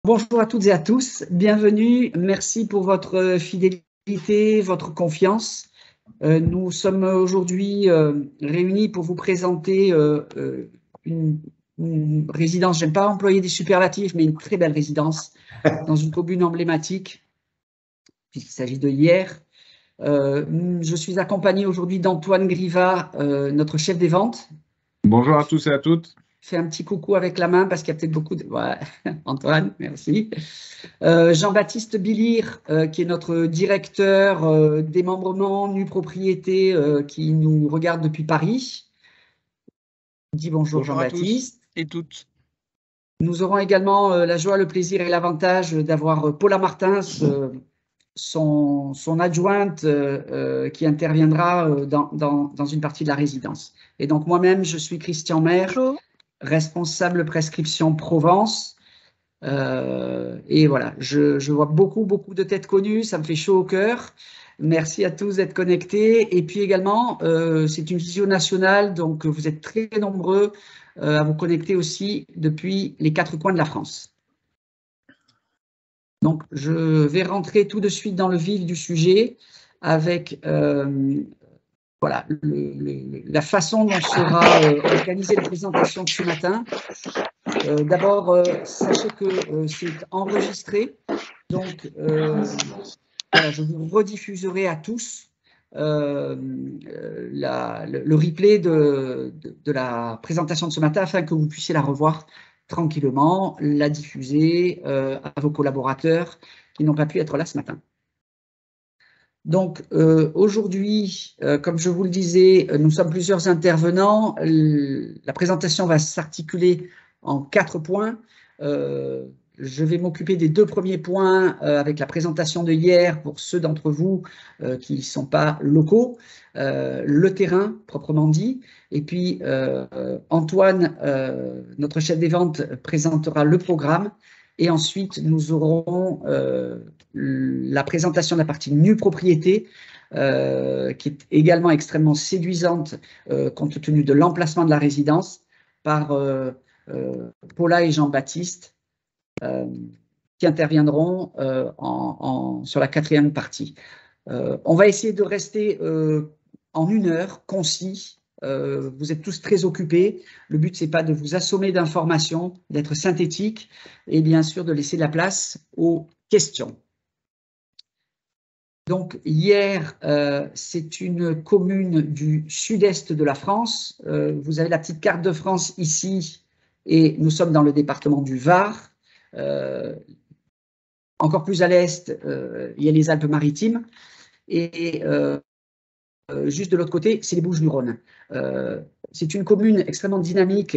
Bonjour à toutes et à tous, bienvenue, merci pour votre fidélité, votre confiance. Nous sommes aujourd'hui réunis pour vous présenter une résidence, j'aime pas employer des superlatifs, mais une très belle résidence dans une commune emblématique, puisqu'il s'agit de Hyères. Je suis accompagné aujourd'hui d'Antoine Grivat, notre chef des ventes. Bonjour à tous et à toutes. Fais un petit coucou avec la main parce qu'il y a peut-être beaucoup de... Ouais. Antoine, merci. Jean-Baptiste Billir, qui est notre directeur démembrement, nue propriété, qui nous regarde depuis Paris. Dis bonjour Bonjour à tous Jean-Baptiste. et toutes. Nous aurons également la joie, le plaisir et l'avantage d'avoir Paula Martins, son adjointe, qui interviendra dans une partie de la résidence. Et donc moi-même, je suis Christian Maire, responsable prescription Provence. Et voilà, je vois beaucoup de têtes connues, ça me fait chaud au cœur. Merci à tous d'être connectés. Et puis également, c'est une visio nationale, donc vous êtes très nombreux à vous connecter aussi depuis les quatre coins de la France. Donc, je vais rentrer tout de suite dans le vif du sujet avec voilà, la façon dont sera organisée la présentation de ce matin. D'abord, sachez que c'est enregistré, donc voilà, je vous rediffuserai à tous le replay de la présentation de ce matin afin que vous puissiez la revoir tranquillement, la diffuser à vos collaborateurs qui n'ont pas pu être là ce matin. Donc aujourd'hui, comme je vous le disais, nous sommes plusieurs intervenants. La présentation va s'articuler en 4 points. Je vais m'occuper des 2 premiers points avec la présentation de hier pour ceux d'entre vous qui ne sont pas locaux, le terrain proprement dit. Et puis Antoine, notre chef des ventes, présentera le programme. Et ensuite, nous aurons la présentation de la partie nue propriété, qui est également extrêmement séduisante compte tenu de l'emplacement de la résidence, par Paula et Jean-Baptiste, qui interviendront sur la 4e partie. On va essayer de rester en 1 heure, concis. Vous êtes tous très occupés. Le but, ce n'est pas de vous assommer d'informations, d'être synthétique et bien sûr de laisser la place aux questions. Donc, Hyères, c'est une commune du sud-est de la France. Vous avez la petite carte de France ici et nous sommes dans le département du Var. Encore plus à l'est, il y a les Alpes-Maritimes. Et juste de l'autre côté, c'est les Bouches-du-Rhône. C'est une commune extrêmement dynamique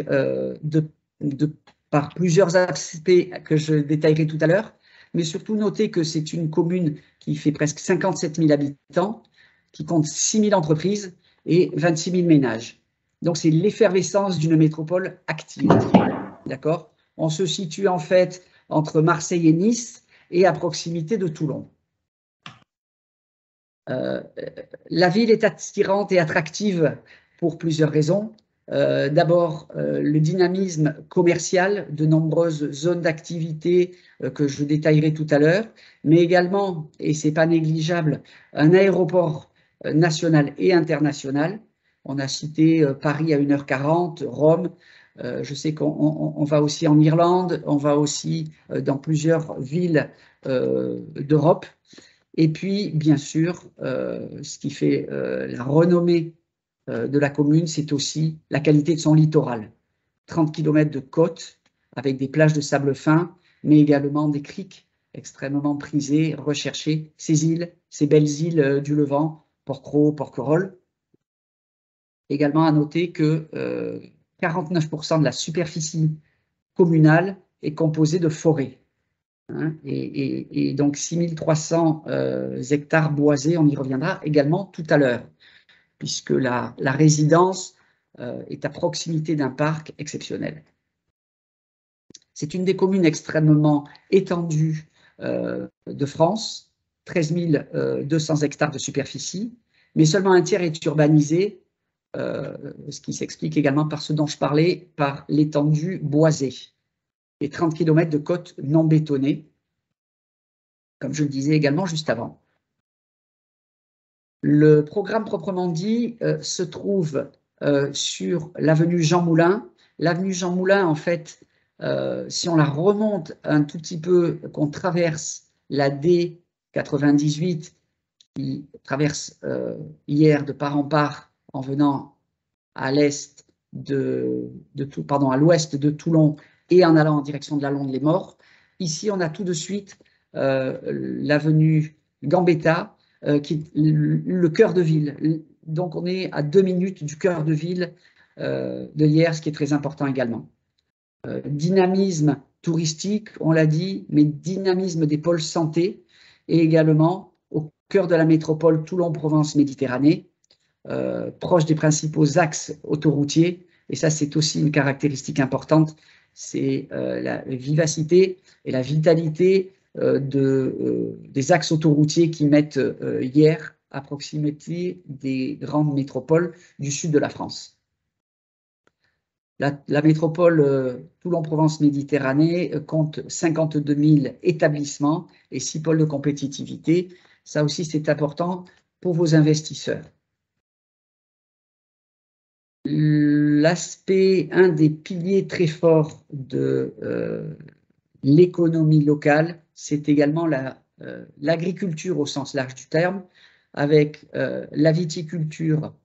par plusieurs aspects que je détaillerai tout à l'heure, mais surtout notez que c'est une commune qui fait presque 57 000 habitants, qui compte 6 000 entreprises et 26 000 ménages. Donc c'est l'effervescence d'une métropole active. D'accord ? On se situe en fait entre Marseille et Nice et à proximité de Toulon. La ville est attirante et attractive pour plusieurs raisons. D'abord, le dynamisme commercial, de nombreuses zones d'activité que je détaillerai tout à l'heure, mais également, et ce n'est pas négligeable, un aéroport national et international. On a cité Paris à 1h40, Rome. Je sais qu'on va aussi en Irlande, on va aussi dans plusieurs villes d'Europe. Et puis, bien sûr, ce qui fait la renommée de la commune, c'est aussi la qualité de son littoral. 30 km de côte avec des plages de sable fin, mais également des criques extrêmement prisées, recherchées. Ces îles, ces belles îles du Levant, Porquerolles, Porquerolles. Également à noter que 49% de la superficie communale est composée de forêts. Et donc 6300 hectares boisés, on y reviendra également tout à l'heure, puisque la résidence est à proximité d'un parc exceptionnel. C'est une des communes extrêmement étendues de France, 13 200 hectares de superficie, mais seulement un tiers est urbanisé, ce qui s'explique également par ce dont je parlais, par l'étendue boisée. et 30 km de côtes non bétonnées, comme je le disais également juste avant. Le programme proprement dit se trouve sur l'avenue Jean Moulin. L'avenue Jean Moulin, en fait, si on la remonte un tout petit peu, qu'on traverse la D98, qui traverse hier de part en part en venant à l'est à l'ouest de Toulon et en allant en direction de la Londe-les-Morts. Ici, on a tout de suite l'avenue Gambetta, qui est le cœur de ville. Donc, on est à 2 minutes du cœur de ville de Hyères, ce qui est très important également. Dynamisme touristique, on l'a dit, mais dynamisme des pôles santé et également au cœur de la métropole Toulon-Provence-Méditerranée, proche des principaux axes autoroutiers. Et ça, c'est aussi une caractéristique importante, c'est la vivacité et la vitalité des axes autoroutiers qui mettent Hyères à proximité des grandes métropoles du sud de la France. La métropole Toulon-Provence-Méditerranée compte 52 000 établissements et 6 pôles de compétitivité. Ça aussi, c'est important pour vos investisseurs. L'aspect, un des piliers très forts de l'économie locale, c'est également l'agriculture au sens large du terme, avec la viticulture,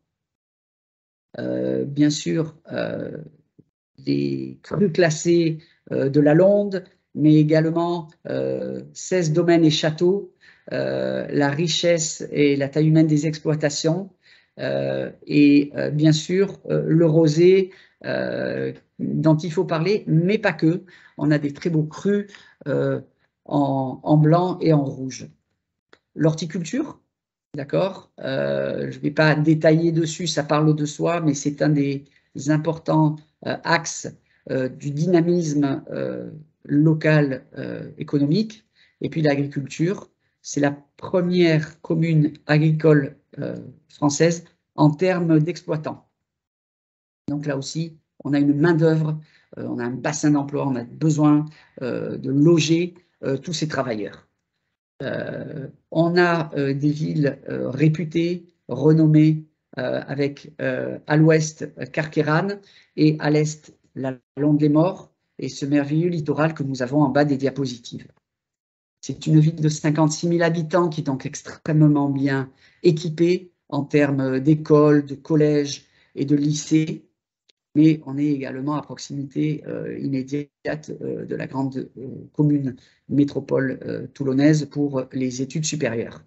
bien sûr, les crus classés de la Londe, mais également 16 domaines et châteaux, la richesse et la taille humaine des exploitations, et bien sûr le rosé dont il faut parler, mais pas que. On a des très beaux crus en blanc et en rouge. L'horticulture, d'accord, je ne vais pas détailler dessus, ça parle de soi, mais c'est un des importants axes du dynamisme local économique. Et puis l'agriculture, c'est la première commune agricole française en termes d'exploitants. Donc là aussi, on a une main-d'œuvre, on a un bassin d'emploi, on a besoin de loger tous ces travailleurs. On a des villes réputées, renommées, avec à l'ouest Carqueiranne et à l'est la Londe-les-Morts et ce merveilleux littoral que nous avons en bas des diapositives. C'est une ville de 56 000 habitants qui est donc extrêmement bien équipée en termes d'écoles, de collèges et de lycées, mais on est également à proximité immédiate de la grande commune métropole toulonnaise pour les études supérieures.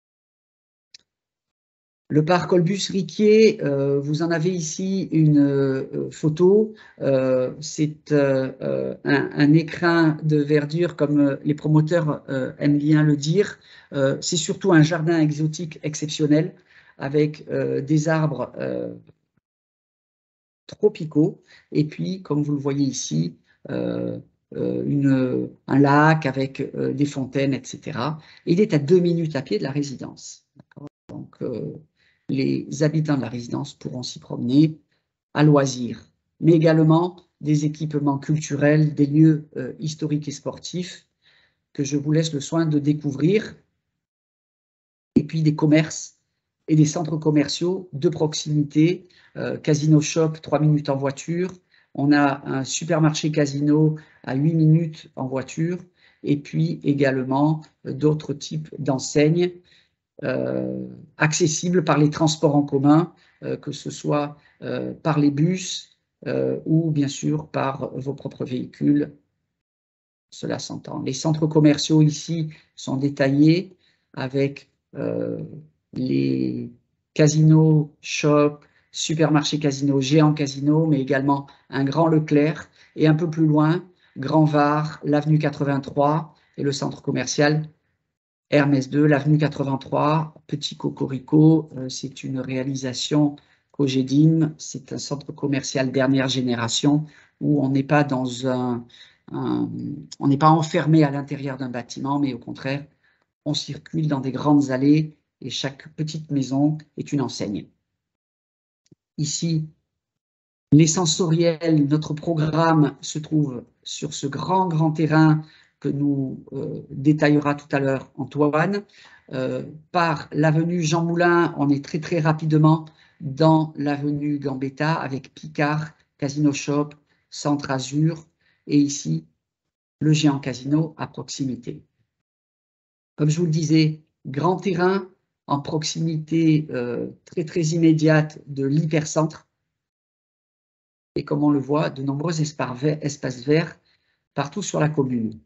Le parc Olbus-Riquier, vous en avez ici une photo. C'est un écrin de verdure, comme les promoteurs aiment bien le dire. C'est surtout un jardin exotique exceptionnel avec des arbres tropicaux et puis, comme vous le voyez ici, un lac avec des fontaines, etc. Il est à 2 minutes à pied de la résidence. Donc, les habitants de la résidence pourront s'y promener à loisir, mais également des équipements culturels, des lieux historiques et sportifs que je vous laisse le soin de découvrir, et puis des commerces et des centres commerciaux de proximité, Casino Shop, 3 minutes en voiture, on a un supermarché Casino à 8 minutes en voiture, et puis également d'autres types d'enseignes accessibles par les transports en commun, que ce soit par les bus ou bien sûr par vos propres véhicules. Cela s'entend. Les centres commerciaux ici sont détaillés avec les casinos, shops, supermarchés Casino, géants Casino, mais également un grand Leclerc et un peu plus loin, Grand Var, l'avenue 83 et le centre commercial Hermès 2, l'avenue 83, Petit Cocorico, c'est une réalisation Cogedim, c'est un centre commercial dernière génération où on n'est pas dans on n'est pas enfermé à l'intérieur d'un bâtiment, mais au contraire, on circule dans des grandes allées et chaque petite maison est une enseigne. Ici, les sensoriels, notre programme se trouve sur ce grand terrain que nous détaillera tout à l'heure Antoine. Par l'avenue Jean Moulin, on est très rapidement dans l'avenue Gambetta avec Picard, Casino Shop, Centre Azur et ici le Géant Casino à proximité. Comme je vous le disais, grand terrain en proximité très immédiate de l'hypercentre et comme on le voit, de nombreux espaces verts partout sur la commune.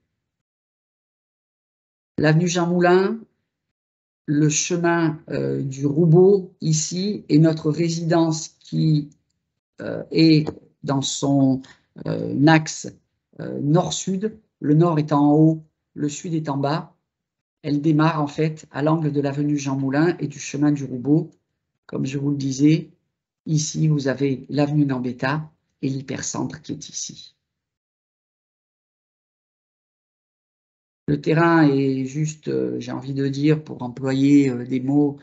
L'avenue Jean Moulin, le chemin du Roubaud ici et notre résidence qui est dans son axe nord-sud. Le nord est en haut, le sud est en bas. Elle démarre en fait à l'angle de l'avenue Jean Moulin et du chemin du Roubaud. Comme je vous le disais, ici vous avez l'avenue Gambetta et l'hypercentre qui est ici. Le terrain est juste, j'ai envie de dire, pour employer des mots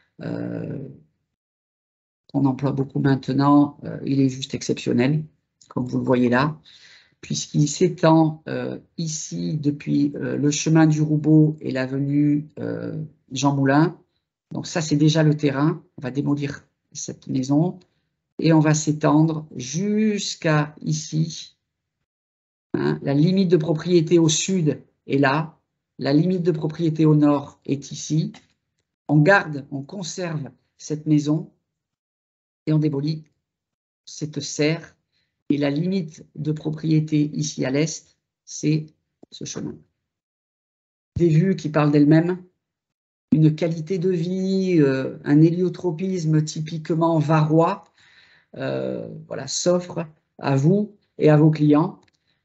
qu'on emploie beaucoup maintenant, il est juste exceptionnel, comme vous le voyez là, puisqu'il s'étend ici depuis le chemin du Roubaud et l'avenue Jean Moulin. Donc ça, c'est déjà le terrain. On va démolir cette maison et on va s'étendre jusqu'à ici. Hein, la limite de propriété au sud est là. La limite de propriété au nord est ici. On garde, on conserve cette maison et on démolit cette serre. Et la limite de propriété ici à l'est, c'est ce chemin. Des vues qui parlent d'elles-mêmes, une qualité de vie, un héliotropisme typiquement varois, voilà, s'offre à vous et à vos clients.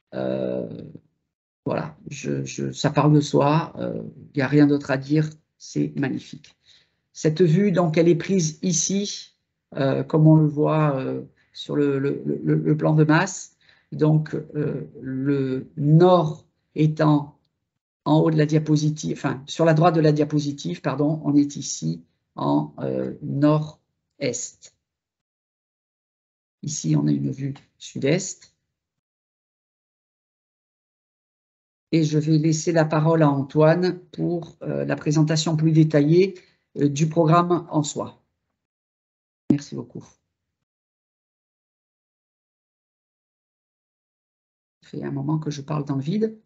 Voilà, ça parle de soi, il n'y a rien d'autre à dire, c'est magnifique. Cette vue, donc, elle est prise ici, comme on le voit sur le plan de masse. Donc, le nord étant en haut de la diapositive, enfin, sur la droite de la diapositive, pardon, on est ici en nord-est. Ici, on a une vue sud-est. Et je vais laisser la parole à Antoine pour la présentation plus détaillée du programme en soi. Merci beaucoup. Ça fait un moment que je parle dans le vide.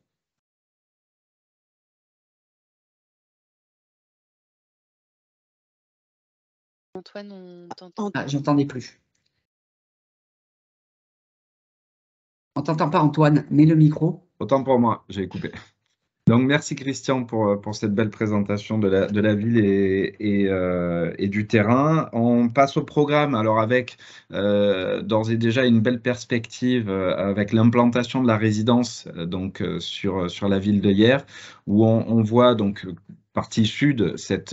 Antoine, on t'entend. Ah, j'entendais plus. On t'entend pas, Antoine, mets le micro. Autant pour moi, j'ai coupé. Donc, merci Christian pour cette belle présentation de la ville et du terrain. On passe au programme, alors avec d'ores et déjà une belle perspective avec l'implantation de la résidence sur la ville de Hyères, où on voit donc partie sud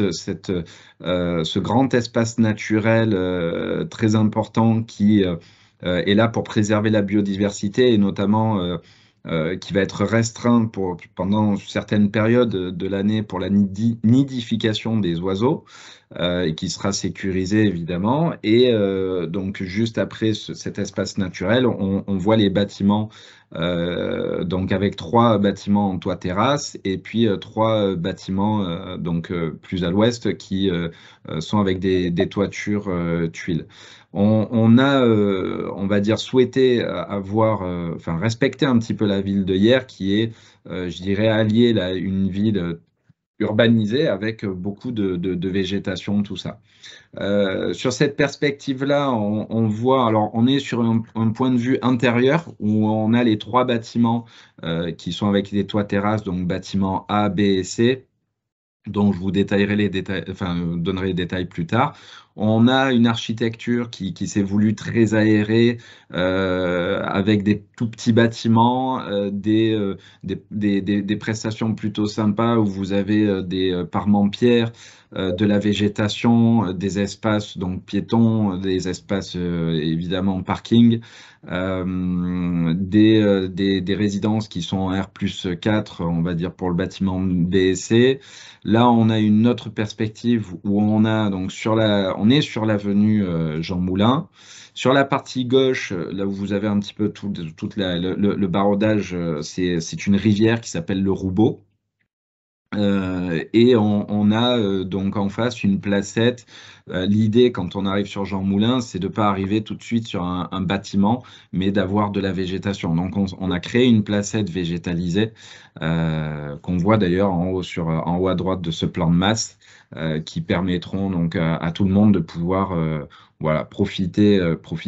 ce grand espace naturel très important qui est là pour préserver la biodiversité et notamment qui va être restreint pendant certaines périodes de l'année pour la nidification des oiseaux et qui sera sécurisé évidemment. Et donc juste après cet espace naturel, on voit les bâtiments, donc avec 3 bâtiments en toit terrasse et puis 3 bâtiments plus à l'ouest qui sont avec des toitures tuiles. On a, on va dire, souhaité respecter un petit peu la ville de Hyères qui est, je dirais, alliée une ville urbanisée avec beaucoup de végétation, tout ça. Sur cette perspective-là, on voit, alors on est sur un point de vue intérieur où on a les 3 bâtiments qui sont avec des toits terrasses, donc bâtiments A, B et C, dont je vous détaillerai donnerai les détails plus tard. On a une architecture qui s'est voulue très aérée, avec des tout petits bâtiments, des prestations plutôt sympas où vous avez des parements-pierres, de la végétation, des espaces donc piétons, des espaces évidemment parking, des résidences qui sont en R+4, on va dire pour le bâtiment B et C. Là, on a une autre perspective où on a donc on on est sur l'avenue Jean Moulin. Sur la partie gauche, là où vous avez un petit peu tout le barodage, c'est une rivière qui s'appelle le Roubaud. Et on a donc en face une placette. L'idée, quand on arrive sur Jean Moulin, c'est de ne pas arriver tout de suite sur un bâtiment, mais d'avoir de la végétation. Donc on a créé une placette végétalisée qu'on voit d'ailleurs en haut à droite de ce plan de masse, qui permettront donc à tout le monde de pouvoir voilà, profiter.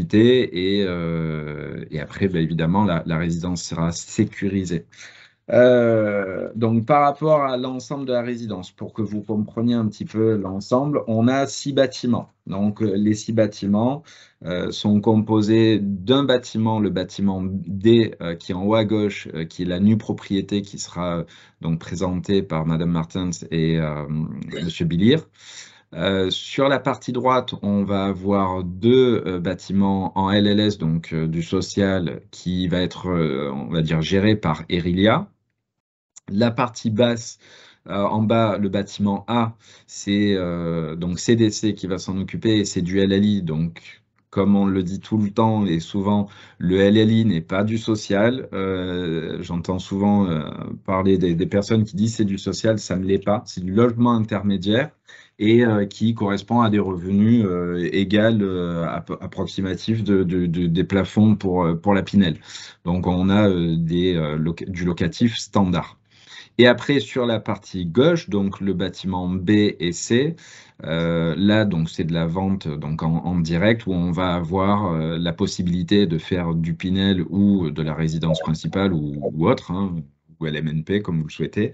Et après, ben, évidemment, la résidence sera sécurisée. Donc, par rapport à l'ensemble de la résidence, pour que vous compreniez un petit peu l'ensemble, on a 6 bâtiments. Donc, les 6 bâtiments sont composés d'un bâtiment, le bâtiment D, qui est en haut à gauche, qui est la nue propriété, qui sera donc présentée par Madame Martens et Monsieur Billier. Sur la partie droite, on va avoir 2 bâtiments en LLS, donc du social, qui va être, on va dire, géré par Erilia. La partie basse, en bas, le bâtiment A, c'est donc CDC qui va s'en occuper et c'est du LLI. Donc, comme on le dit tout le temps et souvent, le LLI n'est pas du social. J'entends souvent parler des personnes qui disent c'est du social, ça ne l'est pas. C'est du logement intermédiaire et qui correspond à des revenus égaux approximatifs des plafonds pour la Pinel. Donc, on a du locatif standard. Et après, sur la partie gauche, donc le bâtiment B et C, là, donc c'est de la vente donc en direct où on va avoir la possibilité de faire du Pinel ou de la résidence principale ou autre, hein, ou LMNP comme vous le souhaitez,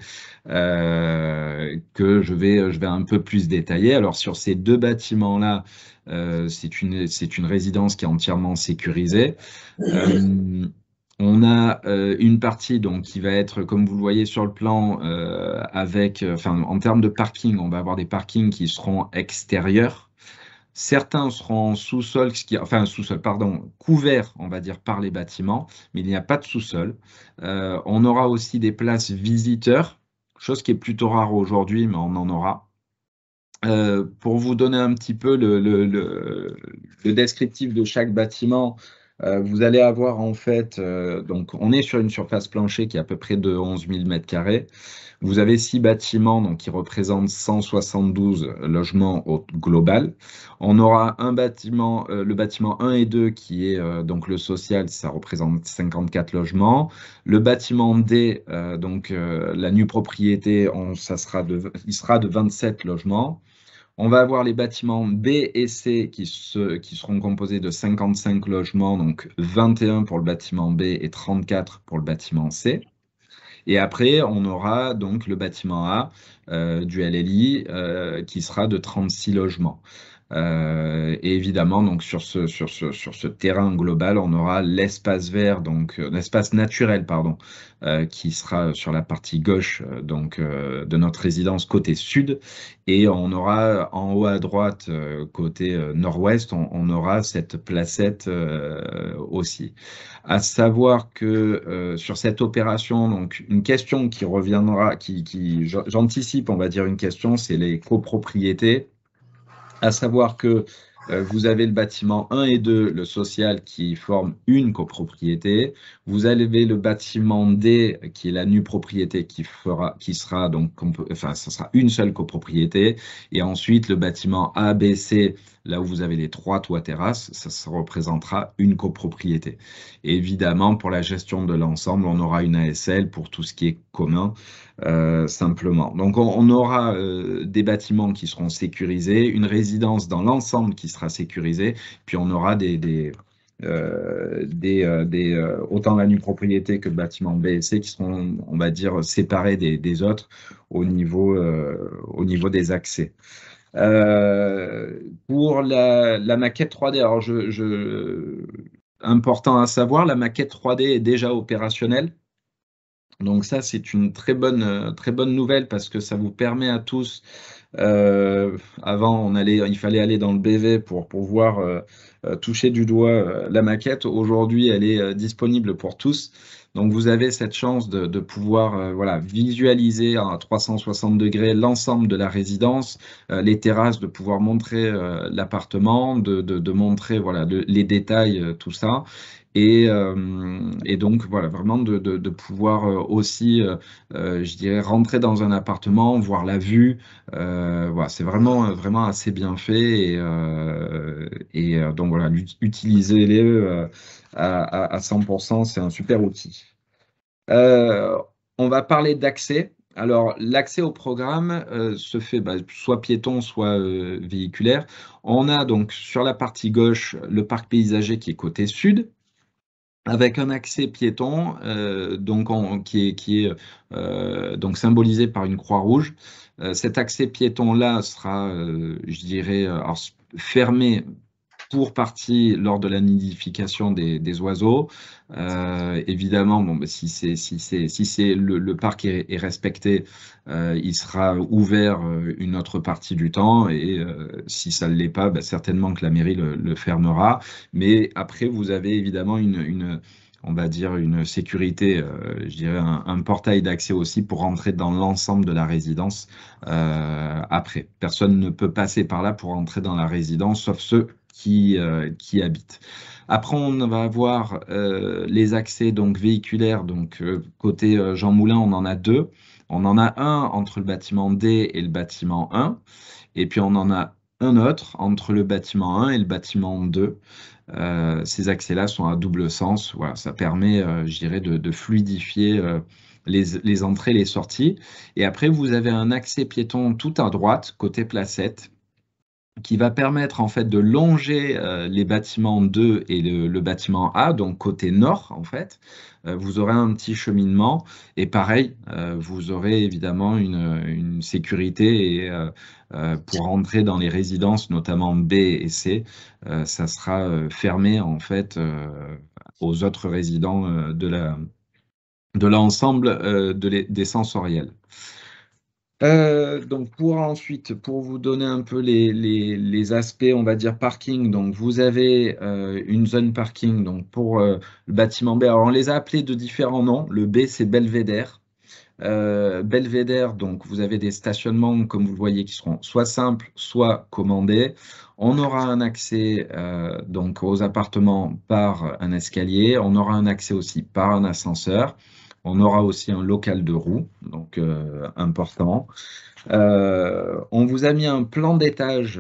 que je vais un peu plus détailler. Alors sur ces 2 bâtiments-là, c'est une résidence qui est entièrement sécurisée. On a une partie donc qui va être, comme vous le voyez sur le plan, en termes de parking, on va avoir des parkings qui seront extérieurs. Certains seront en sous-sol, couverts, on va dire, par les bâtiments, mais il n'y a pas de sous-sol. On aura aussi des places visiteurs, chose qui est plutôt rare aujourd'hui, mais on en aura. Pour vous donner un petit peu le descriptif de chaque bâtiment, vous allez avoir en fait, donc on est sur une surface planchée qui est à peu près de 11 000 m². Vous avez 6 bâtiments donc, qui représentent 172 logements au global. On aura un bâtiment, le bâtiment 1 et 2 qui est donc le social, ça représente 54 logements. Le bâtiment D, la nue propriété, il sera de 27 logements. On va avoir les bâtiments B et C qui seront composés de 55 logements, donc 21 pour le bâtiment B et 34 pour le bâtiment C. Et après, on aura donc le bâtiment A du LLI qui sera de 36 logements. Et évidemment, donc sur ce terrain global, on aura l'espace vert, donc l'espace naturel, pardon, qui sera sur la partie gauche de notre résidence côté sud, et on aura en haut à droite côté nord-ouest, on aura cette placette aussi. À savoir que sur cette opération, donc une question qui reviendra, j'anticipe, on va dire une question, c'est les copropriétés. À savoir que vous avez le bâtiment 1 et 2, le social, qui forment une copropriété. Vous avez le bâtiment D, qui est la nue propriété, qui sera donc, ça sera une seule copropriété. Et ensuite, le bâtiment A, B, C, là où vous avez les 3 toits terrasses, ça représentera une copropriété. Et évidemment, pour la gestion de l'ensemble, on aura une ASL pour tout ce qui est commun. Simplement. Donc, on aura des bâtiments qui seront sécurisés, une résidence dans l'ensemble qui sera sécurisée, puis on aura autant la nue propriété que le bâtiment B et C qui seront, on va dire, séparés des autres au niveau des accès. Pour la maquette 3D, alors important à savoir, la maquette 3D est déjà opérationnelle. Donc ça, c'est une très bonne nouvelle parce que ça vous permet à tous Avant, il fallait aller dans le BV pour pouvoir toucher du doigt la maquette. Aujourd'hui, elle est disponible pour tous. Donc, vous avez cette chance de pouvoir voilà, visualiser à 360 degrés l'ensemble de la résidence, les terrasses, de pouvoir montrer l'appartement, de montrer voilà, les détails, tout ça. Et donc, voilà, vraiment de pouvoir aussi, je dirais, rentrer dans un appartement, voir la vue. Voilà, c'est vraiment assez bien fait. Donc, voilà, utilisez-les à 100%, c'est un super outil. Euh, on va parler d'accès. Alors, l'accès au programme se fait soit piéton, soit véhiculaire. On a donc sur la partie gauche le parc paysager qui est côté sud, avec un accès piéton qui est donc symbolisé par une croix rouge. Cet accès piéton-là sera, je dirais, alors, fermé pour partie lors de la nidification des oiseaux. Évidemment, bon, si le parc est respecté, il sera ouvert une autre partie du temps, et si ça ne l'est pas, certainement que la mairie le fermera. Mais après, vous avez évidemment on va dire une sécurité, je dirais un portail d'accès aussi pour rentrer dans l'ensemble de la résidence. Après, personne ne peut passer par là pour rentrer dans la résidence, sauf ceux qui habitent. Après, on va avoir les accès donc véhiculaires. Donc côté Jean Moulin, on en a deux. On en a un entre le bâtiment D et le bâtiment 1, et puis on en a un autre entre le bâtiment 1 et le bâtiment 2. Ces accès-là sont à double sens. Voilà, ça permet, je dirais, de fluidifier les entrées et les sorties. Et après, vous avez un accès piéton tout à droite, côté Placette, qui va permettre en fait de longer les bâtiments 2 et le bâtiment A, donc côté nord en fait. Vous aurez un petit cheminement, et pareil, vous aurez évidemment une sécurité, et pour rentrer dans les résidences, notamment B et C, ça sera fermé en fait aux autres résidents de l'ensemble des sensoriels. Donc pour vous donner un peu les aspects, on va dire parking, donc vous avez une zone parking donc pour le bâtiment B. Alors on les a appelés de différents noms. Le B, c'est Belvédère. Belvédère, donc vous avez des stationnements, comme vous le voyez, qui seront soit simples, soit commandés. On aura un accès donc aux appartements par un escalier. On aura un accès aussi par un ascenseur. On aura aussi un local de roue, donc important. On vous a mis un plan d'étage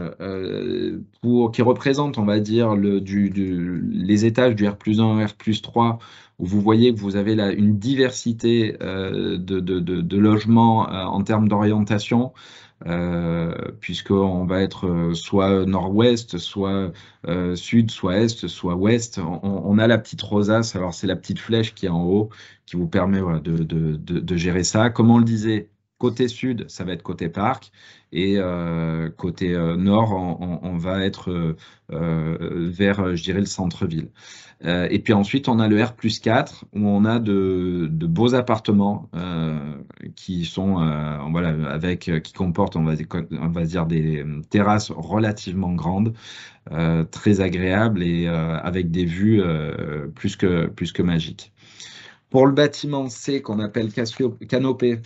qui représente, on va dire, les étages du R+1, R+3, où vous voyez que vous avez là une diversité de logements en termes d'orientation, puisqu'on va être soit nord-ouest, soit sud, soit est, soit ouest. On a la petite rosace, alors c'est la petite flèche qui est en haut, qui vous permet voilà, de gérer ça. Comme on le disait, côté sud, ça va être côté parc, et côté nord, on va être vers, je dirais, le centre-ville. Et puis ensuite, on a le R+4, où on a de beaux appartements qui sont, voilà, qui comportent, on va dire, des terrasses relativement grandes, très agréables, et avec des vues plus que magiques. Pour le bâtiment C, qu'on appelle Canopée,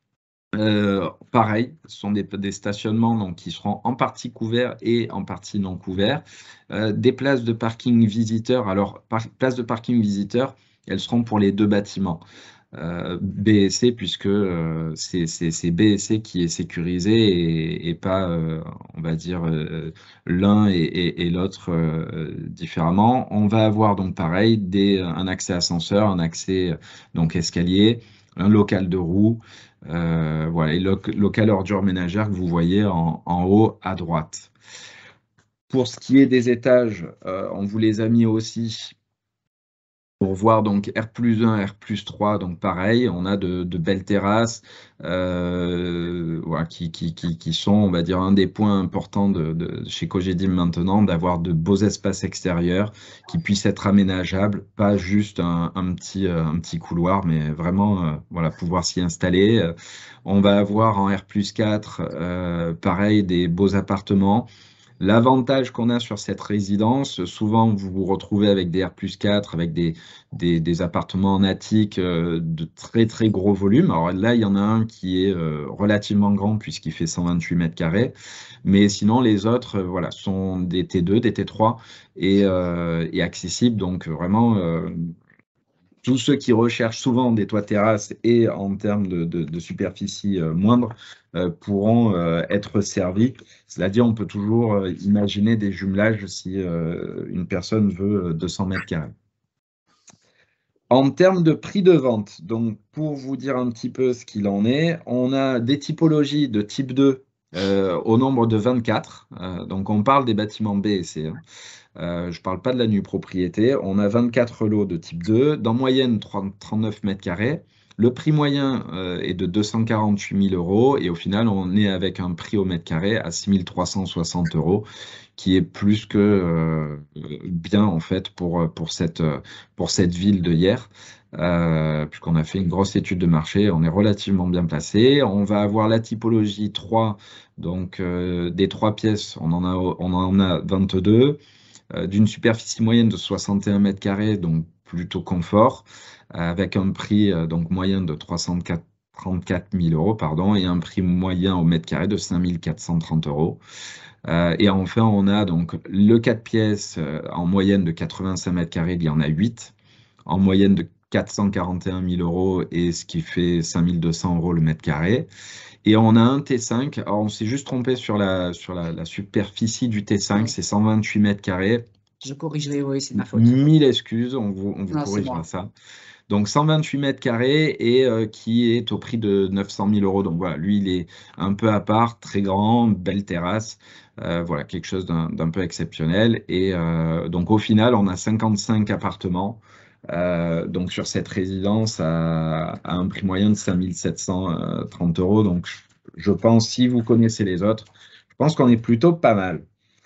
pareil, ce sont des stationnements donc, qui seront en partie couverts et en partie non couverts. Des places de parking visiteurs. Alors, places de parking visiteurs, elles seront pour les deux bâtiments, B et C, puisque c'est B et C qui est sécurisé, et pas, on va dire, l'un et l'autre différemment. On va avoir donc pareil un accès ascenseur, un accès donc escalier, un local de roue. Voilà, et local ordure ménagère que vous voyez en haut à droite. Pour ce qui est des étages, on vous les a mis aussi Pour voir donc R+1, R+3, donc pareil, on a de belles terrasses voilà, qui sont, on va dire, un des points importants chez Cogedim maintenant, d'avoir de beaux espaces extérieurs qui puissent être aménageables, pas juste un petit couloir, mais vraiment voilà, pouvoir s'y installer. On va avoir en R+4, pareil, des beaux appartements. L'avantage qu'on a sur cette résidence, souvent vous vous retrouvez avec des R+4, avec des appartements en attique de très très gros volume. Alors là, il y en a un qui est relativement grand puisqu'il fait 128 mètres carrés. Mais sinon, les autres voilà, sont des T2, des T3 et accessibles. Donc vraiment, tous ceux qui recherchent souvent des toits terrasses et en termes de superficie moindre pourront être servis. Cela dit, on peut toujours imaginer des jumelages si une personne veut 200 mètres carrés. En termes de prix de vente, donc pour vous dire un petit peu ce qu'il en est, on a des typologies de type 2 au nombre de 24. Donc on parle des bâtiments B et C. Je ne parle pas de la nue propriété. On a 24 lots de type 2, dans moyenne 39 mètres carrés. Le prix moyen est de 248 000 € et au final, on est avec un prix au mètre carré à 6 360 €, qui est plus que bien en fait pour cette ville de hier. Puisqu'on a fait une grosse étude de marché, on est relativement bien placé. On va avoir la typologie 3, donc des 3 pièces, on en a 22. D'une superficie moyenne de 61 mètres carrés, donc plutôt confort, avec un prix donc moyen de 34 000 €, pardon, et un prix moyen au mètre carré de 5 430 €. Et enfin, on a donc le 4 pièces en moyenne de 85 mètres carrés, il y en a 8, en moyenne de 441 000 € et ce qui fait 5 200 € le mètre carré. Et on a un T5, alors on s'est juste trompé sur la superficie du T5, c'est 128 mètres carrés. Je corrigerai, oui, c'est ma faute. 1000 excuses, on vous Non, c'est corrigera moi. ça. Donc 128 mètres carrés et qui est au prix de 900 000 €. Donc voilà, lui, il est un peu à part, très grand, belle terrasse. Voilà, quelque chose d'un peu exceptionnel. Et donc au final, on a 55 appartements. Donc sur cette résidence à un prix moyen de 5 730 €. Donc je pense, si vous connaissez les autres, je pense qu'on est plutôt pas mal.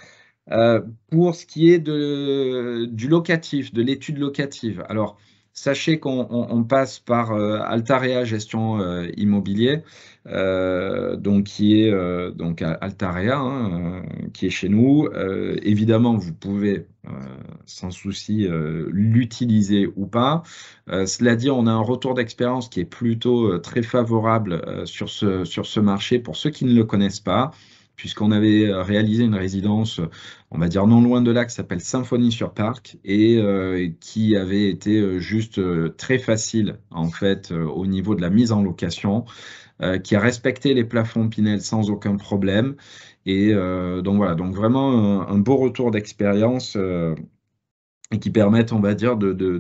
Pour ce qui est du locatif, de l'étude locative, alors sachez qu'on passe par Altarea Gestion Immobilier, donc qui est donc Altarea, hein, qui est chez nous. Évidemment, vous pouvez sans souci l'utiliser ou pas. Cela dit, on a un retour d'expérience qui est plutôt très favorable sur ce marché pour ceux qui ne le connaissent pas, puisqu'on avait réalisé une résidence, on va dire non loin de là, qui s'appelle Symphonie-sur-Parc et qui avait été juste très facile en fait au niveau de la mise en location, qui a respecté les plafonds Pinel sans aucun problème. Et donc voilà, donc vraiment un beau retour d'expérience et qui permettent, on va dire,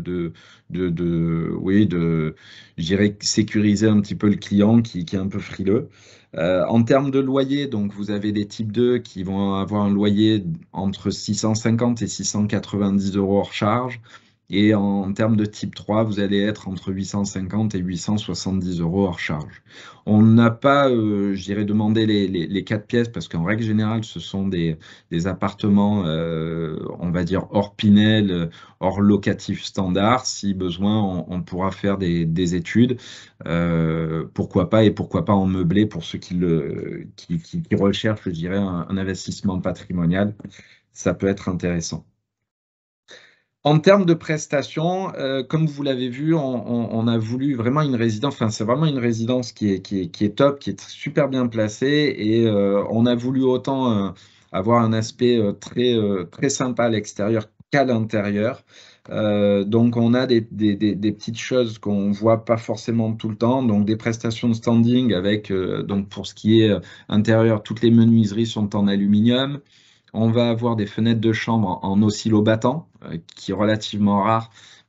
oui, je dirais, sécuriser un petit peu le client qui est un peu frileux. En termes de loyer, donc vous avez des types 2 qui vont avoir un loyer entre 650 et 690 € hors charge. Et en termes de type 3, vous allez être entre 850 et 870 € hors charge. On n'a pas, je dirais, demandé les 4 pièces parce qu'en règle générale, ce sont des appartements, on va dire, hors Pinel, hors locatif standard. Si besoin, on pourra faire des études. Pourquoi pas, et pourquoi pas en meublé pour ceux qui recherchent, je dirais, un investissement patrimonial. Ça peut être intéressant. En termes de prestations, comme vous l'avez vu, on a voulu vraiment une résidence, enfin c'est vraiment une résidence qui est top, qui est super bien placée et on a voulu autant avoir un aspect très sympa à l'extérieur qu'à l'intérieur. Donc on a des petites choses qu'on ne voit pas forcément tout le temps, donc des prestations de standing avec, donc pour ce qui est intérieur, toutes les menuiseries sont en aluminium. On va avoir des fenêtres de chambre en oscillo-battant, qui est relativement rare,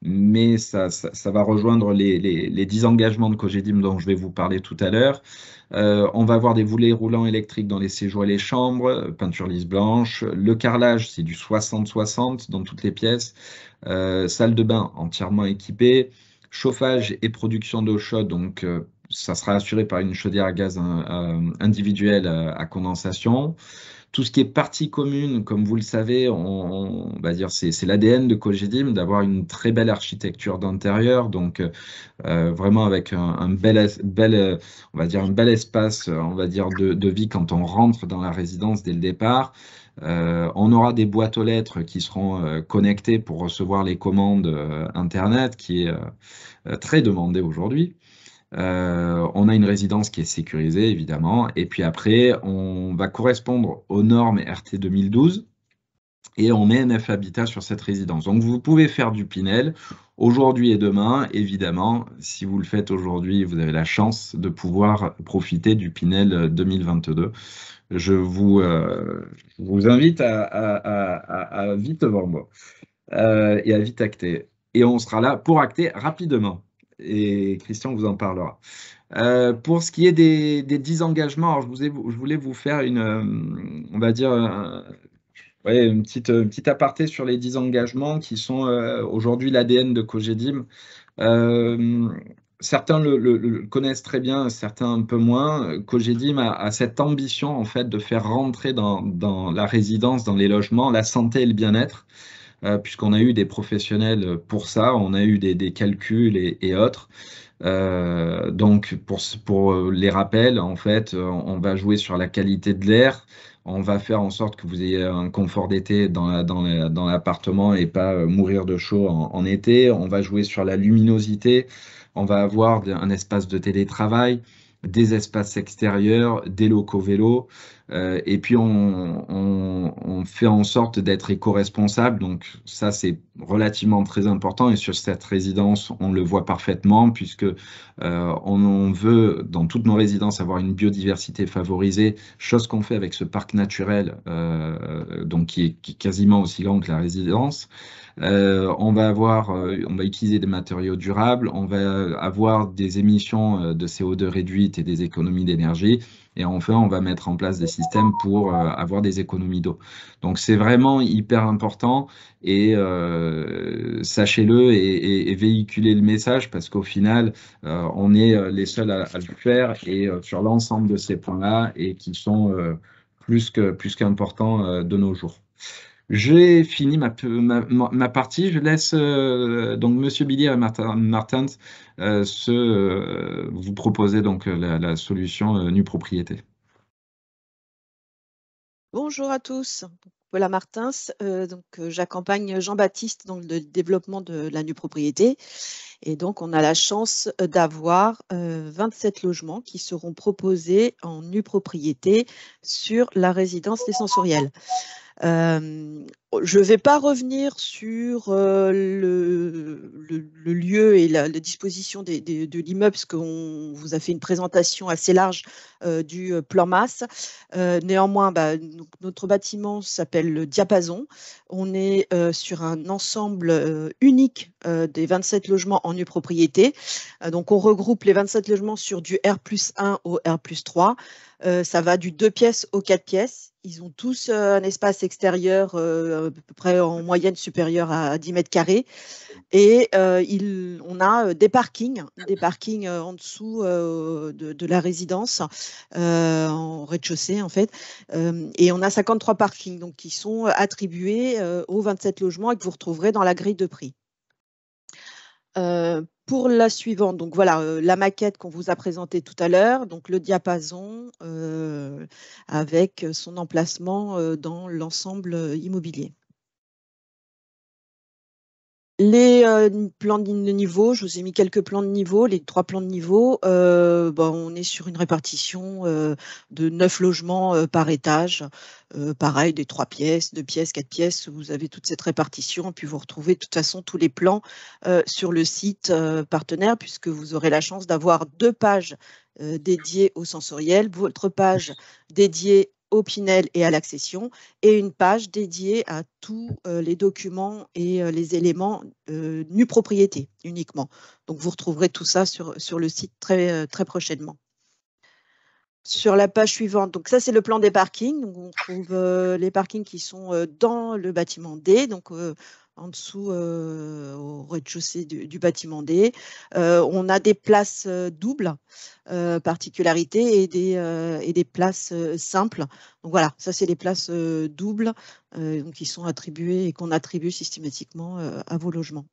mais ça va rejoindre les 10 engagements de Cogedim dont je vais vous parler tout à l'heure. On va avoir des volets roulants électriques dans les séjours et les chambres, peinture lisse blanche. Le carrelage, c'est du 60-60 dans toutes les pièces. Salle de bain entièrement équipée. Chauffage et production d'eau chaude, donc ça sera assuré par une chaudière à gaz individuelle à condensation. Tout ce qui est partie commune, comme vous le savez, on va dire c'est l'ADN de Cogedim d'avoir une très belle architecture d'intérieur, donc vraiment avec un bel, on va dire un bel espace, on va dire de vie quand on rentre dans la résidence dès le départ. On aura des boîtes aux lettres qui seront connectées pour recevoir les commandes Internet, qui est très demandé aujourd'hui. On a une résidence qui est sécurisée, évidemment. Et puis après, on va correspondre aux normes RT 2012 et on met NF Habitat sur cette résidence. Donc, vous pouvez faire du Pinel aujourd'hui et demain. Évidemment, si vous le faites aujourd'hui, vous avez la chance de pouvoir profiter du Pinel 2022. Je vous invite à vite vendre et à vite acter. Et on sera là pour acter rapidement. Et Christian vous en parlera. Pour ce qui est des 10 engagements, alors je voulais vous faire on va dire, une petite aparté sur les 10 engagements qui sont aujourd'hui l'ADN de Cogedim. Certains le connaissent très bien, certains un peu moins. Cogedim a cette ambition en fait de faire rentrer dans la résidence, dans les logements, la santé et le bien-être. Puisqu'on a eu des professionnels pour ça, on a eu des calculs et autres. Donc, pour les rappels, en fait, on va jouer sur la qualité de l'air. On va faire en sorte que vous ayez un confort d'été dans l'appartement et pas mourir de chaud en été. On va jouer sur la luminosité. On va avoir un espace de télétravail, des espaces extérieurs, des locaux vélos. Et puis, on fait en sorte d'être éco-responsable. Donc, ça, c'est relativement très important. Et sur cette résidence, on le voit parfaitement, puisque on veut, dans toutes nos résidences, avoir une biodiversité favorisée, chose qu'on fait avec ce parc naturel, donc qui est quasiment aussi grand que la résidence. On va utiliser des matériaux durables, on va avoir des émissions de CO2 réduites et des économies d'énergie. Et enfin, on va mettre en place des systèmes pour avoir des économies d'eau. Donc, c'est vraiment hyper important et sachez-le et véhiculez le message parce qu'au final, on est les seuls à le faire et sur l'ensemble de ces points-là et qui sont plus qu'importants de nos jours. J'ai fini ma partie. Je laisse donc Monsieur Billy et Martens vous proposer donc la solution nue propriété. Bonjour à tous, Paula Martens. J'accompagne Jean-Baptiste dans le développement de la nue propriété. Et donc, on a la chance d'avoir 27 logements qui seront proposés en nue propriété sur la résidence Les Sensoriels. Je ne vais pas revenir sur le lieu et la disposition de l'immeuble, parce qu'on vous a fait une présentation assez large du plan masse. Néanmoins, notre bâtiment s'appelle le Diapason. On est sur un ensemble unique des 27 logements en nue propriété. Donc, on regroupe les 27 logements sur du R+1 au R+3. Ça va du 2 pièces au 4 pièces. Ils ont tous un espace extérieur à peu près en moyenne supérieur à 10 mètres carrés. Et on a des parkings en dessous de la résidence, en rez-de-chaussée en fait. Et on a 53 parkings donc, qui sont attribués aux 27 logements et que vous retrouverez dans la grille de prix. Pour la suivante, donc voilà la maquette qu'on vous a présentée tout à l'heure, donc le diapason avec son emplacement dans l'ensemble immobilier. Les plans de niveau, je vous ai mis quelques plans de niveau, les 3 plans de niveau. On est sur une répartition de 9 logements par étage. Pareil, des 3 pièces, 2 pièces, 4 pièces, vous avez toute cette répartition. Et puis vous retrouvez de toute façon tous les plans sur le site partenaire, puisque vous aurez la chance d'avoir 2 pages dédiées au sensoriel, votre page dédiée au Pinel et à l'accession, et une page dédiée à tous les documents et les éléments nue propriété uniquement. Donc, vous retrouverez tout ça sur le site très prochainement. Sur la page suivante, donc ça c'est le plan des parkings. Donc on trouve les parkings qui sont dans le bâtiment D, donc en dessous au rez-de-chaussée du bâtiment D. On a des places doubles, particularité, et des places simples. Donc voilà, ça c'est les places doubles donc qui sont attribuées et qu'on attribue systématiquement à vos logements.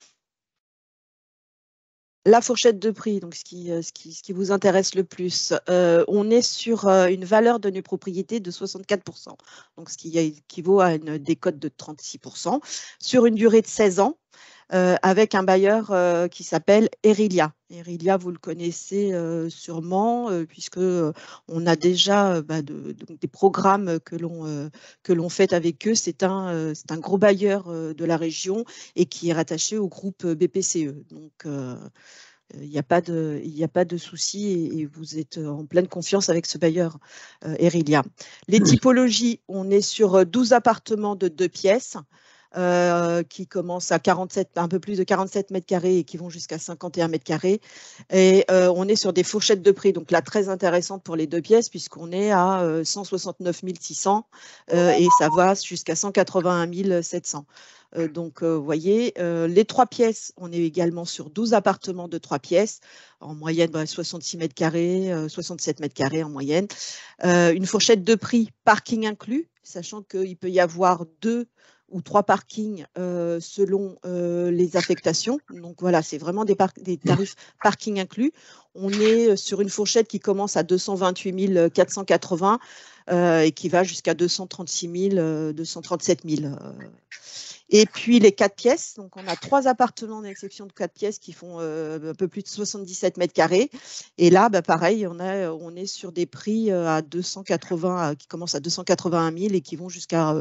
La fourchette de prix, donc ce qui vous intéresse le plus, on est sur une valeur de nue propriété de 64%, donc ce qui équivaut à une décote de 36%, sur une durée de 16 ans, avec un bailleur qui s'appelle Erilia. Erilia, vous le connaissez sûrement, puisque on a déjà donc des programmes que l'on fait avec eux. C'est un gros bailleur de la région et qui est rattaché au groupe BPCE. Donc, il n'y a pas de souci et vous êtes en pleine confiance avec ce bailleur Erilia. Les typologies, on est sur 12 appartements de 2 pièces qui commencent à un peu plus de 47 mètres carrés et qui vont jusqu'à 51 mètres carrés. Et on est sur des fourchettes de prix, donc là très intéressantes pour les 2 pièces puisqu'on est à 169 600 et ça va jusqu'à 181 700. Donc, vous voyez, les 3 pièces, on est également sur 12 appartements de 3 pièces, en moyenne 66 mètres carrés, 67 mètres carrés en moyenne. Une fourchette de prix, parking inclus, sachant qu'il peut y avoir 2 ou 3 parkings selon les affectations. Donc voilà, c'est vraiment des tarifs parking inclus. On est sur une fourchette qui commence à 228 480 et qui va jusqu'à 236 000, 237 000. Et puis les 4 pièces, donc on a 3 appartements d'exception de 4 pièces qui font un peu plus de 77 mètres carrés. Et là, pareil, on est sur des prix à 280, qui commencent à 281 000 et qui vont jusqu'à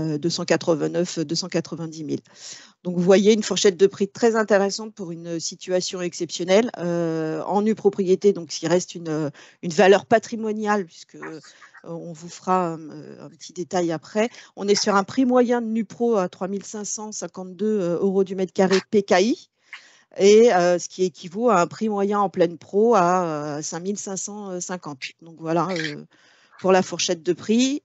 289, 290 000. Donc vous voyez une fourchette de prix très intéressante pour une situation exceptionnelle en nue propriété, donc s'il reste une valeur patrimoniale, puisque on vous fera un petit détail après. On est sur un prix moyen de NuPro à 3 552 € du mètre carré PKI, et ce qui équivaut à un prix moyen en pleine pro à 5 550. Donc voilà pour la fourchette de prix.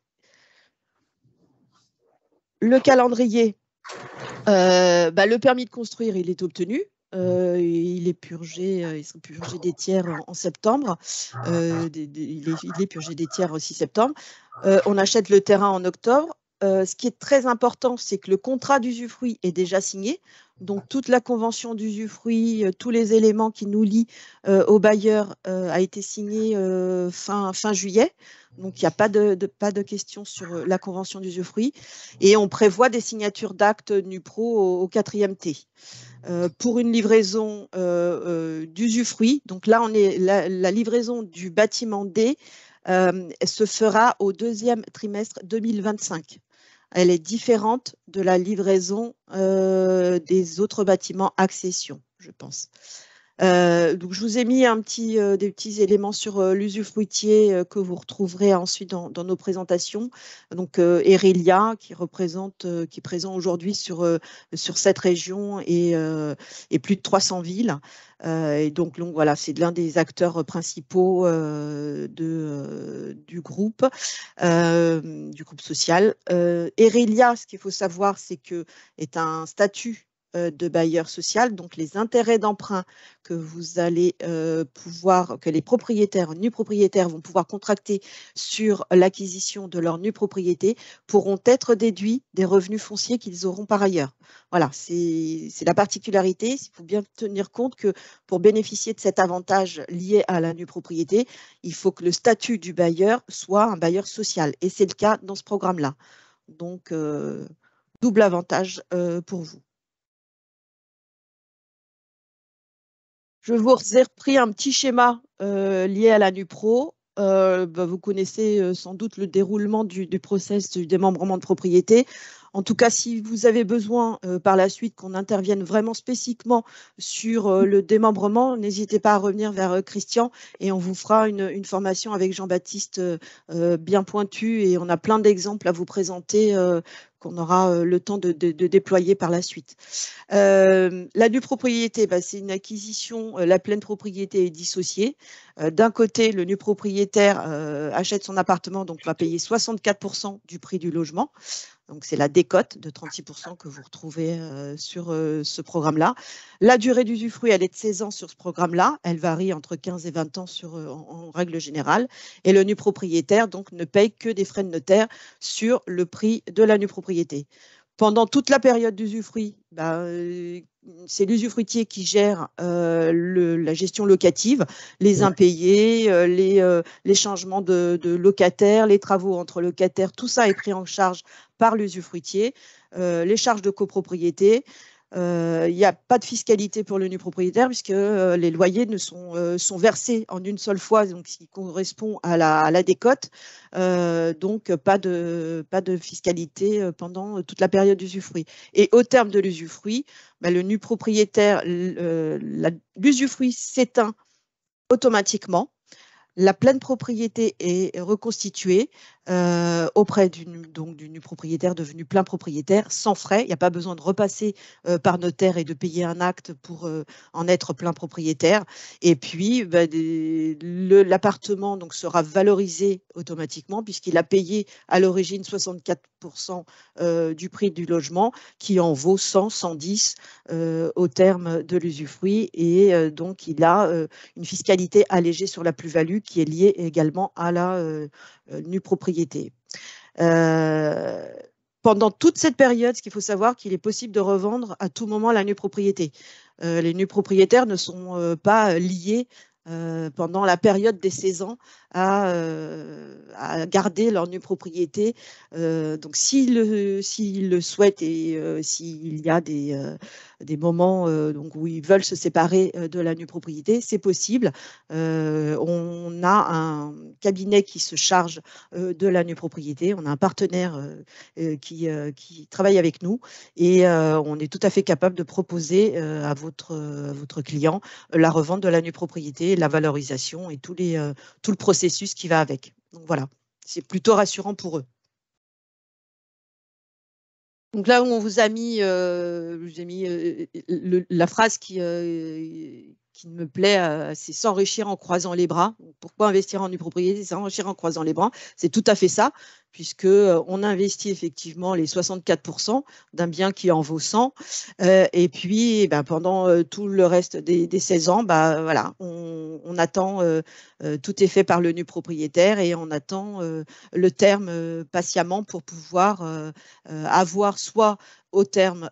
Le calendrier, le permis de construire, il est obtenu. Il est purgé, il sera purgé des tiers en septembre. Il est purgé des tiers aussi septembre. On achète le terrain en octobre. Ce qui est très important, c'est que le contrat d'usufruit est déjà signé. Donc, toute la convention d'usufruit, tous les éléments qui nous lient au bailleur a été signé fin juillet. Donc, il n'y a pas de questions sur la convention d'usufruit. Et on prévoit des signatures d'actes NuPro au 4e T. Pour une livraison d'usufruit, donc là, la livraison du bâtiment D se fera au 2e trimestre 2025. Elle est différente de la livraison des autres bâtiments accession, je pense. Donc, je vous ai mis des petits éléments sur l'usufruitier que vous retrouverez ensuite dans nos présentations. Donc, Erilia, qui est présent aujourd'hui sur cette région et plus de 300 villes. Et donc voilà, c'est l'un des acteurs principaux du groupe social. Erilia, ce qu'il faut savoir, c'est que est un statut de bailleur social, donc les intérêts d'emprunt que vous allez que les propriétaires, nus propriétaires vont pouvoir contracter sur l'acquisition de leur nue propriété pourront être déduits des revenus fonciers qu'ils auront par ailleurs. Voilà, c'est la particularité. Il faut bien tenir compte que pour bénéficier de cet avantage lié à la nue propriété, il faut que le statut du bailleur soit un bailleur social. Et c'est le cas dans ce programme-là. Donc, double avantage pour vous. Je vous ai repris un petit schéma lié à la NuPro. Vous connaissez sans doute le déroulement du process du démembrement de propriété. En tout cas, si vous avez besoin par la suite qu'on intervienne vraiment spécifiquement sur le démembrement, n'hésitez pas à revenir vers Christian et on vous fera une formation avec Jean-Baptiste bien pointue et on a plein d'exemples à vous présenter qu'on aura le temps de déployer par la suite. La nue propriété, c'est une acquisition, la pleine propriété est dissociée. D'un côté, le nu propriétaire achète son appartement, donc va payer 64% du prix du logement. Donc, c'est la décote de 36% que vous retrouvez sur ce programme-là. La durée d'usufruit, elle est de 16 ans sur ce programme-là. Elle varie entre 15 et 20 ans en règle générale. Et le nu propriétaire, donc, ne paye que des frais de notaire sur le prix de la nue propriété. Pendant toute la période d'usufruit, c'est l'usufruitier qui gère la gestion locative, les impayés, les changements de locataires, les travaux entre locataires, tout ça est pris en charge par l'usufruitier, les charges de copropriété. Il n'y a pas de fiscalité pour le nu propriétaire puisque les loyers sont versés en une seule fois, donc ce qui correspond à la décote. Donc, pas de fiscalité pendant toute la période d'usufruit. Et au terme de l'usufruit, le nu propriétaire, l'usufruit s'éteint automatiquement. La pleine propriété est reconstituée auprès du nu propriétaire devenu plein propriétaire sans frais. Il n'y a pas besoin de repasser par notaire et de payer un acte pour en être plein propriétaire. Et puis, l'appartement sera valorisé automatiquement puisqu'il a payé à l'origine 64% du prix du logement qui en vaut 100, 110 au terme de l'usufruit. Et donc, il a une fiscalité allégée sur la plus-value qui est liée également à la nue propriété. Pendant toute cette période, ce qu'il faut savoir, qu'il est possible de revendre à tout moment la nue propriété. Les nus propriétaires ne sont pas liés pendant la période des 16 ans à garder leur nue propriété. Donc, s'ils le souhaitent et s'il y a des moments où ils veulent se séparer de la nue propriété, c'est possible. On a un cabinet qui se charge de la nue propriété. On a un partenaire qui travaille avec nous et on est tout à fait capable de proposer à votre client la revente de la nue propriété, la valorisation et tout le processus qui va avec. Donc voilà, c'est plutôt rassurant pour eux. Donc là où on vous a mis, la phrase qui me plaît, c'est s'enrichir en croisant les bras. Pourquoi investir en nue propriété? C'est s'enrichir en croisant les bras. C'est tout à fait ça, puisque on investit effectivement les 64% d'un bien qui en vaut 100. Et puis, pendant tout le reste des 16 ans, voilà, on attend, tout est fait par le nu propriétaire et on attend le terme patiemment pour pouvoir avoir soit au terme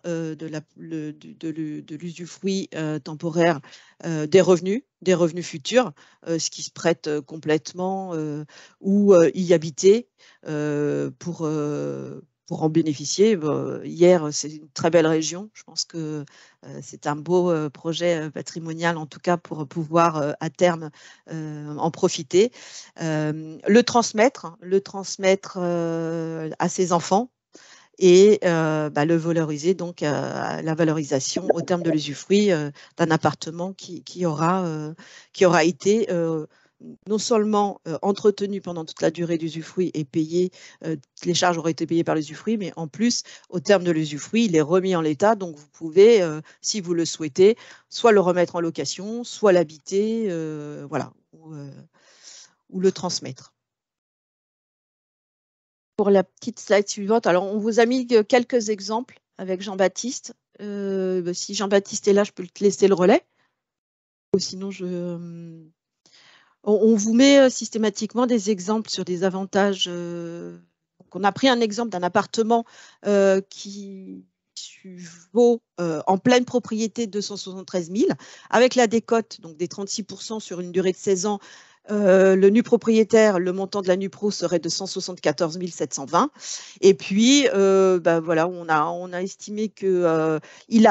de l'usufruit temporaire des revenus futurs, ce qui se prête complètement, ou y habiter pour en bénéficier. Hier, c'est une très belle région. Je pense que c'est un beau projet patrimonial, en tout cas, pour pouvoir à terme en profiter. Le transmettre à ses enfants et le valoriser, donc la valorisation au terme de l'usufruit d'un appartement qui aura été non seulement entretenu pendant toute la durée d'usufruit et payé, les charges auraient été payées par l'usufruit, mais en plus, au terme de l'usufruit, il est remis en l'état, donc vous pouvez, si vous le souhaitez, soit le remettre en location, soit l'habiter, voilà, ou le transmettre. Pour la petite slide suivante, alors on vous a mis quelques exemples avec Jean-Baptiste. Si Jean-Baptiste est là, je peux te laisser le relais. Ou sinon, on vous met systématiquement des exemples sur des avantages. Donc on a pris un exemple d'un appartement qui vaut en pleine propriété 273 000, avec la décote donc des 36% sur une durée de 16 ans. Le nu propriétaire, le montant de la nue pro serait de 174 720. Et puis, voilà, on a estimé que il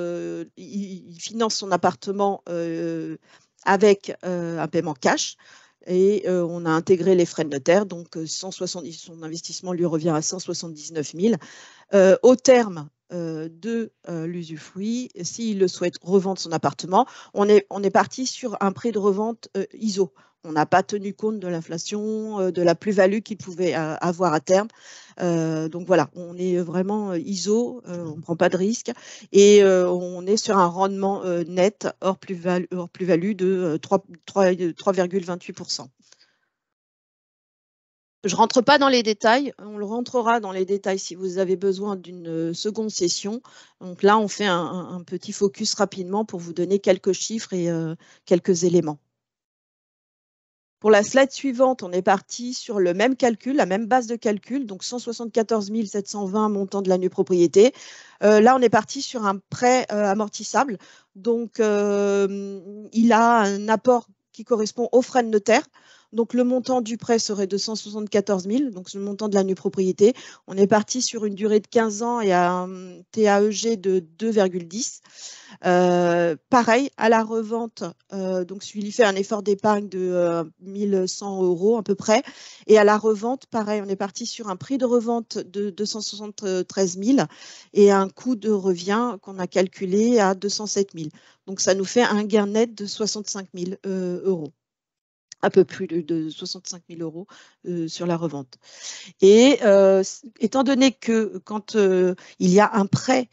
finance son appartement avec un paiement cash. et on a intégré les frais de notaire, donc 170, son investissement lui revient à 179 000. Au terme de l'usufruit, s'il le souhaite revendre son appartement, on est parti sur un prix de revente ISO. On n'a pas tenu compte de l'inflation, de la plus-value qu'il pouvait avoir à terme. Donc voilà, on est vraiment ISO, on ne prend pas de risque et on est sur un rendement net hors plus-value de 3,28%. Je ne rentre pas dans les détails, on le rentrera dans les détails si vous avez besoin d'une seconde session. Donc là, on fait un petit focus rapidement pour vous donner quelques chiffres et quelques éléments. Pour la slide suivante, on est parti sur le même calcul, la même base de calcul, donc 174 720 montant de la nue propriété. Là, on est parti sur un prêt amortissable. Donc, il a un apport qui correspond aux frais de notaire. Donc, le montant du prêt serait de 174 000, donc le montant de la nue propriété. On est parti sur une durée de 15 ans et un TAEG de 2,10. Pareil, à la revente, donc celui-ci fait un effort d'épargne de 1 100 € à peu près. Et à la revente, pareil, on est parti sur un prix de revente de 273 000 et un coût de revient qu'on a calculé à 207 000. Donc, ça nous fait un gain net de 65 000 €. Un peu plus de 65 000 € sur la revente. Et étant donné que quand il y a un prêt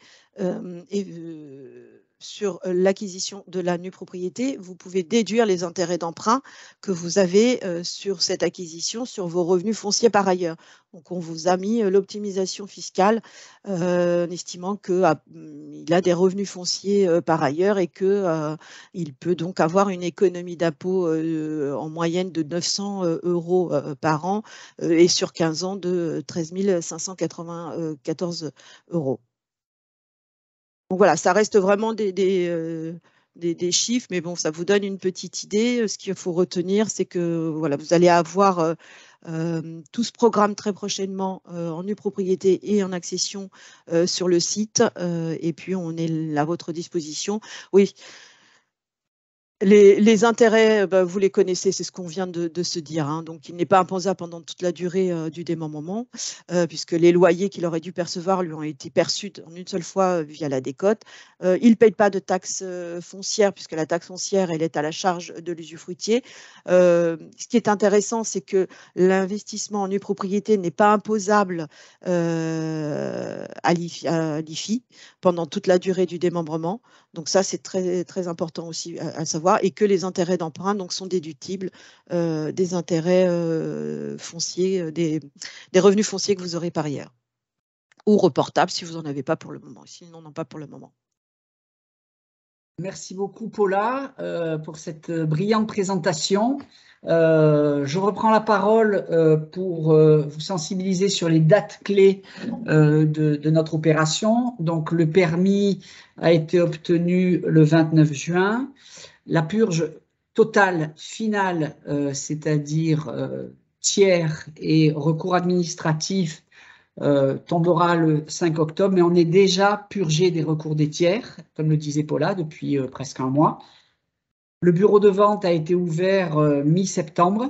sur l'acquisition de la nue propriété, vous pouvez déduire les intérêts d'emprunt que vous avez sur cette acquisition, sur vos revenus fonciers par ailleurs. Donc, on vous a mis l'optimisation fiscale en estimant qu'il a des revenus fonciers par ailleurs et qu'il peut donc avoir une économie d'impôt en moyenne de 900 € par an et sur 15 ans de 13 594 €. Donc voilà, ça reste vraiment des chiffres, mais bon, ça vous donne une petite idée. Ce qu'il faut retenir, c'est que voilà, vous allez avoir tout ce programme très prochainement en nue propriété et en accession sur le site. Et puis, on est à votre disposition. Oui. Les intérêts, vous les connaissez, c'est ce qu'on vient de se dire. Hein. Donc, il n'est pas imposable pendant toute la durée du démembrement, puisque les loyers qu'il aurait dû percevoir lui ont été perçus en une seule fois via la décote. Il ne paye pas de taxe foncière, puisque la taxe foncière, elle est à la charge de l'usufruitier. Ce qui est intéressant, c'est que l'investissement en nue propriété n'est pas imposable à l'IFI pendant toute la durée du démembrement. Donc ça, c'est très, très important aussi à savoir, et que les intérêts d'emprunt donc, sont déductibles des intérêts fonciers, des revenus fonciers que vous aurez par ailleurs, ou reportables si vous n'en avez pas pour le moment, sinon non pas pour le moment. Merci beaucoup, Paula, pour cette brillante présentation. Je reprends la parole pour vous sensibiliser sur les dates clés de notre opération. Donc, le permis a été obtenu le 29 juin. La purge totale finale, c'est-à-dire tiers et recours administratif, tombera le 5 octobre, mais on est déjà purgé des recours des tiers, comme le disait Paula, depuis presque un mois. Le bureau de vente a été ouvert mi-septembre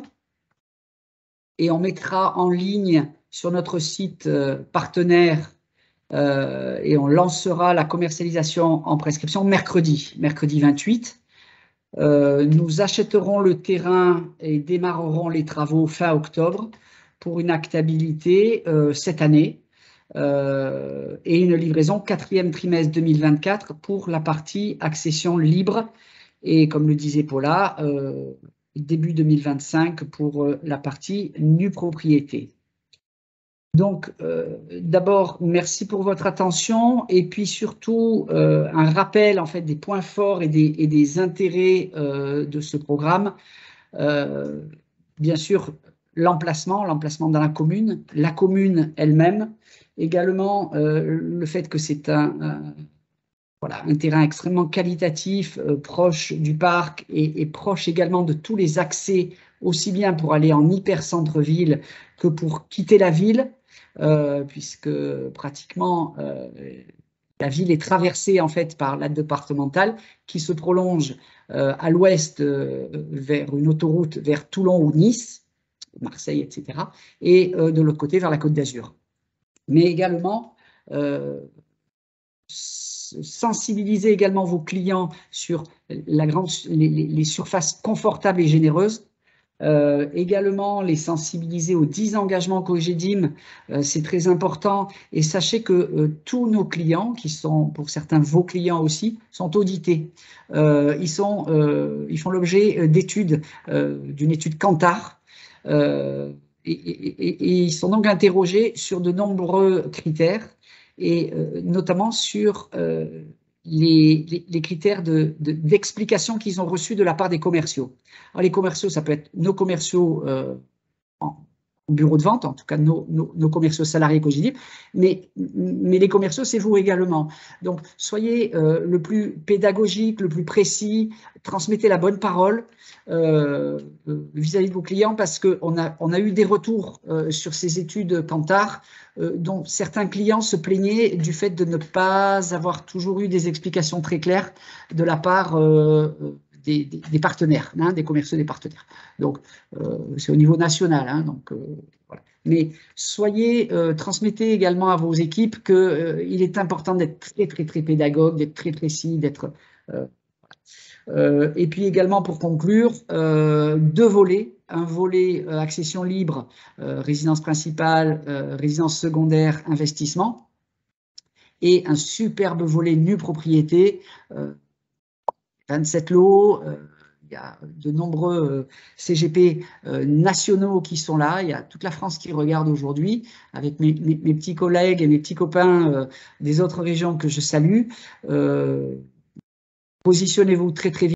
et on mettra en ligne sur notre site partenaire et on lancera la commercialisation en prescription mercredi 28. Nous achèterons le terrain et démarrerons les travaux fin octobre pour une actabilité cette année et une livraison 4e trimestre 2024 pour la partie accession libre et comme le disait Paula, début 2025 pour la partie nue propriété. Donc, d'abord, merci pour votre attention et puis surtout un rappel en fait des points forts et des intérêts de ce programme. Bien sûr, l'emplacement dans la commune elle-même, également le fait que c'est un terrain extrêmement qualitatif, proche du parc et proche également de tous les accès, aussi bien pour aller en hyper-centre-ville que pour quitter la ville, puisque pratiquement La ville est traversée en fait par la départementale qui se prolonge à l'ouest vers une autoroute vers Toulon ou Nice, Marseille, etc. Et de l'autre côté vers la Côte d'Azur. Mais également sensibiliser également vos clients sur les surfaces confortables et généreuses. Également les sensibiliser aux 10 engagements COGEDIM, c'est très important, et sachez que tous nos clients, qui sont pour certains vos clients aussi, sont audités. Ils font l'objet d'études, d'une étude Kantar, et ils sont donc interrogés sur de nombreux critères, et notamment sur les critères d'explication qu'ils ont reçus de la part des commerciaux. Alors, les commerciaux, ça peut être nos commerciaux en bureau de vente, en tout cas nos commerciaux salariés COGEDIM, mais les commerciaux, c'est vous également. Donc, soyez le plus pédagogique, le plus précis, transmettez la bonne parole vis-à-vis de vos clients, parce qu'on a eu des retours sur ces études Kantar, dont certains clients se plaignaient du fait de ne pas avoir toujours eu des explications très claires de la part des partenaires, hein, des commerciaux des partenaires. Donc, c'est au niveau national. Hein, donc, voilà. Mais transmettez également à vos équipes qu'il est important d'être très, très, très pédagogue, d'être très précis, d'être... et puis également, pour conclure, 2 volets. Un volet accession libre, résidence principale, résidence secondaire, investissement. Et un superbe volet nue propriété, 27 lots. Il y a de nombreux CGP nationaux qui sont là. Il y a toute la France qui regarde aujourd'hui, avec mes petits collègues et mes petits copains des autres régions que je salue. Positionnez-vous très, très vite.